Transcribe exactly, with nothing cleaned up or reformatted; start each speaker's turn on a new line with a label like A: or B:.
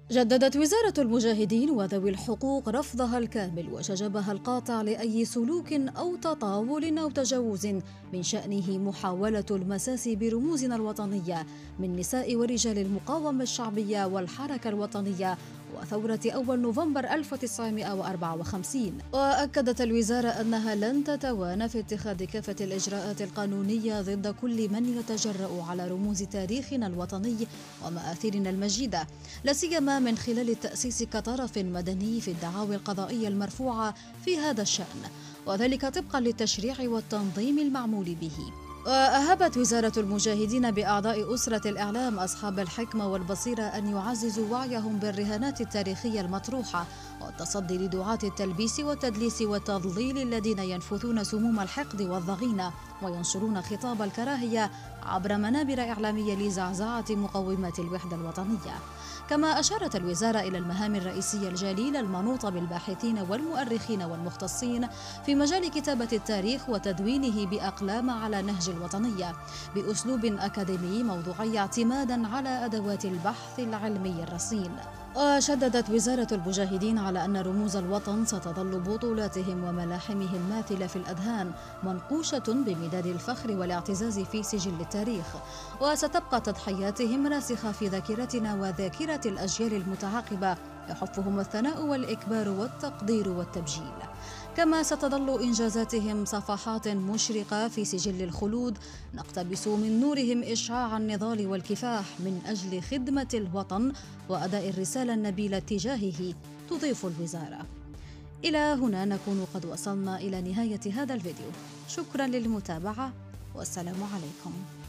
A: جددت وزارة المجاهدين وذوي الحقوق رفضها الكامل وشجبها القاطع لأي سلوك أو تطاول أو تجاوز من شأنه محاولة المساس برموزنا الوطنية من نساء ورجال المقاومة الشعبية والحركة الوطنية وثورة أول نوفمبر ألف وتسعمائة وأربعة وخمسين. وأكدت الوزارة أنها لن تتوانى في اتخاذ كافة الإجراءات القانونية ضد كل من يتجرأ على رموز تاريخنا الوطني ومآثرنا المجيدة، لا سيما من خلال التأسيس كطرف مدني في الدعاوى القضائية المرفوعة في هذا الشأن، وذلك طبقا للتشريع والتنظيم المعمول به. وأهبت وزارة المجاهدين بأعضاء أسرة الإعلام أصحاب الحكمة والبصيرة أن يعززوا وعيهم بالرهانات التاريخية المطروحة والتصدي لدعاة التلبيس والتدليس والتضليل الذين ينفثون سموم الحقد والضغينة وينشرون خطاب الكراهية عبر منابر إعلامية لزعزعة مقومات الوحدة الوطنية. كما أشارت الوزارة إلى المهام الرئيسية الجليلة المنوطة بالباحثين والمؤرخين والمختصين في مجال كتابة التاريخ وتدوينه بأقلام على نهج الوطنية بأسلوب أكاديمي موضوعي اعتمادا على أدوات البحث العلمي الرصين. وشددت وزارة المجاهدين على أن رموز الوطن ستظل بطولاتهم وملاحمهم ماثلة في الأذهان منقوشة بمداد الفخر والاعتزاز في سجل التاريخ، وستبقى تضحياتهم راسخة في ذاكرتنا وذاكرة الأجيال المتعاقبة يحفهم الثناء والإكبار والتقدير والتبجيل. كما ستظل إنجازاتهم صفحات مشرقة في سجل الخلود نقتبس من نورهم إشعاع النضال والكفاح من أجل خدمة الوطن وأداء الرسالة النبيلة تجاهه، تضيف الوزارة. إلى هنا نكون قد وصلنا إلى نهاية هذا الفيديو، شكرا للمتابعة والسلام عليكم.